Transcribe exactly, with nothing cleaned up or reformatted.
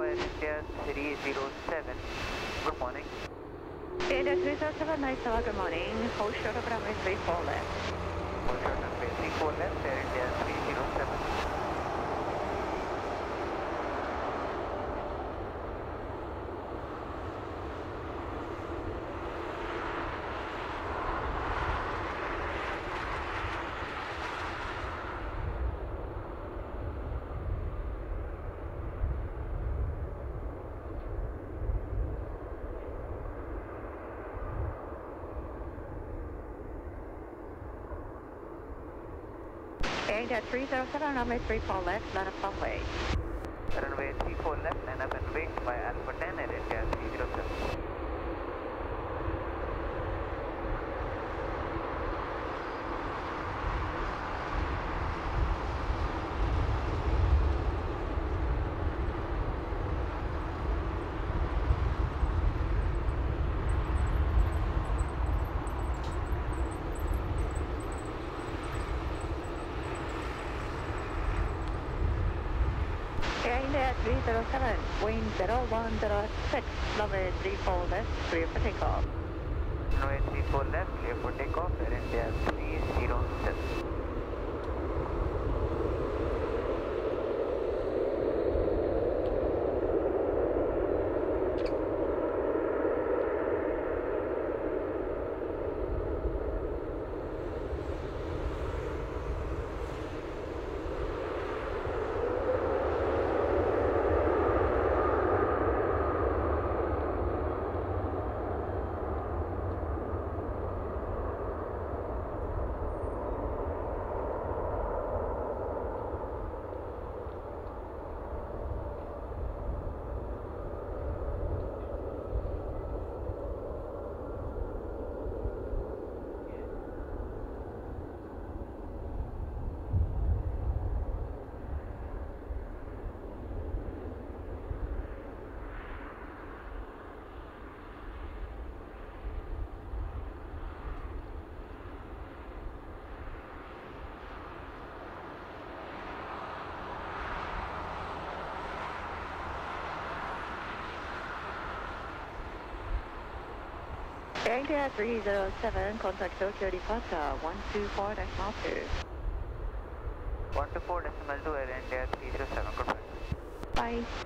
Air India three zero seven. Good morning. India three zero seven, nice hour, good morning. Hold short of runway three four left. Hold short runway three four left, Air India three zero seven. India three zero seven, runway three four left, line up runway. Runway three four left, line up and wait by Alpha ten, Air India three zero seven. India three zero seven, wind zero one zero six, runway three four left, clear for takeoff. Runway three four left, clear for takeoff, Air India three zero seven. India three zero seven, contact Tokyo departure one two four decimal two. one two four decimal two, Air India three zero seven, goodbye. Bye.